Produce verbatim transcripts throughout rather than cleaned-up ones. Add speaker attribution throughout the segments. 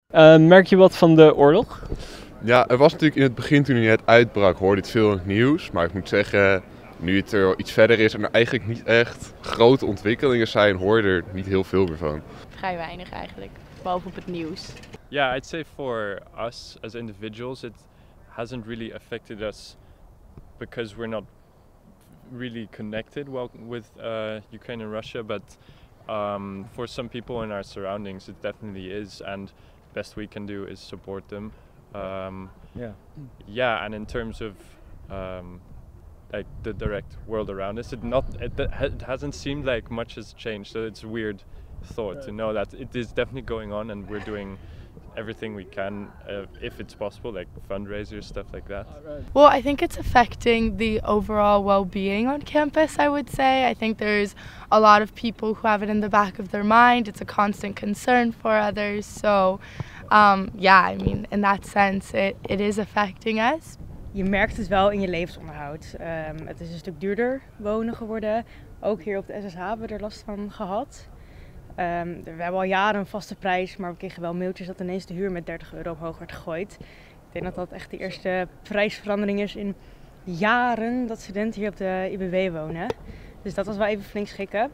Speaker 1: Uh, merk je wat van de oorlog?
Speaker 2: Ja, er was natuurlijk in het begin, toen hij net uitbrak, hoorde het veel in het nieuws. Maar ik moet zeggen, nu het er iets verder is en er eigenlijk niet echt grote ontwikkelingen zijn, hoor je er niet heel veel meer van.
Speaker 3: Vrij weinig eigenlijk, behalve op het nieuws.
Speaker 4: Yeah, I'd say for us as individuals, it hasn't really affected us because we're not really connected well with uh, Ukraine and Russia. But um, for some people in our surroundings, it definitely is, and best we can do is support them. Um,
Speaker 1: yeah.
Speaker 4: Yeah, and in terms of um, like the direct world around us, it not it, it hasn't seemed like much has changed. So it's a weird thought to know that it is definitely going on, and we're doing everything we can, uh, if it's possible, like fundraisers, stuff like that.
Speaker 3: Well, I think it's affecting the overall well-being on campus, I would say. I think there's a lot of people who have it in the back of their mind. It's a constant concern for others. So, um, yeah, I mean, in that sense, it, it is affecting us.
Speaker 5: Je merkt het wel in je levensonderhoud. Um, het is een stuk duurder wonen geworden. Ook hier op de S S H hebben we er last van gehad. Um, we hebben al jaren een vaste prijs, maar we kregen wel mailtjes dat ineens de huur met dertig euro omhoog werd gegooid. Ik denk dat dat echt de eerste prijsverandering is in jaren dat studenten hier op de I B W wonen. Dus dat was wel even flink schrikken.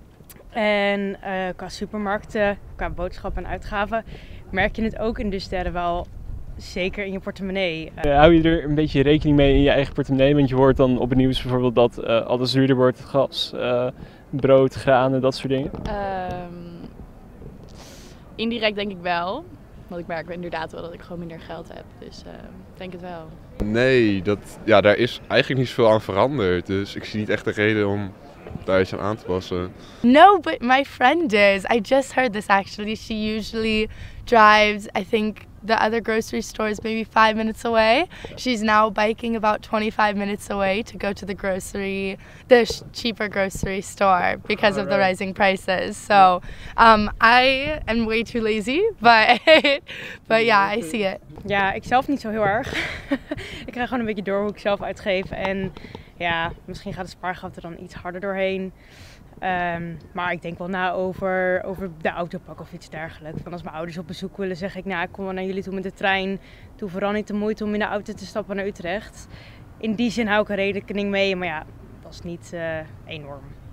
Speaker 5: En uh, qua supermarkten, qua boodschappen en uitgaven, merk je het ook in de sterren wel zeker in je portemonnee.
Speaker 1: Uh, hou je er een beetje rekening mee in je eigen portemonnee? Want je hoort dan op het nieuws bijvoorbeeld dat uh, alles duurder wordt, gas, uh, brood, granen, dat soort dingen.
Speaker 3: Um, indirect denk ik wel. Want ik merk inderdaad wel dat ik gewoon minder geld heb. Dus uh, ik denk het wel.
Speaker 2: Nee, dat, ja, daar is eigenlijk niet zoveel aan veranderd. Dus ik zie niet echt een reden om daar iets aan aan te passen.
Speaker 3: No, but my friend is. I just heard this actually. She usually drives, I think, the other grocery store is maybe five minutes away. She's now biking about twenty-five minutes away to go to the grocery, the sh- cheaper grocery store because of the rising prices. So um, I am way too lazy, but but yeah, I see it.
Speaker 5: Ja, ik zelf niet zo heel erg. Ik krijg gewoon een beetje door hoe ik zelf uitgeef. En ja, misschien gaat de spaargeld er dan iets harder doorheen. Um, maar ik denk wel na over, over de autopak of iets dergelijks. Want als mijn ouders op bezoek willen, zeg ik, nou, ik kom wel naar jullie toe met de trein. Doe vooral niet de moeite om in de auto te stappen naar Utrecht. In die zin hou ik er rekening mee, maar ja, dat is niet uh, enorm.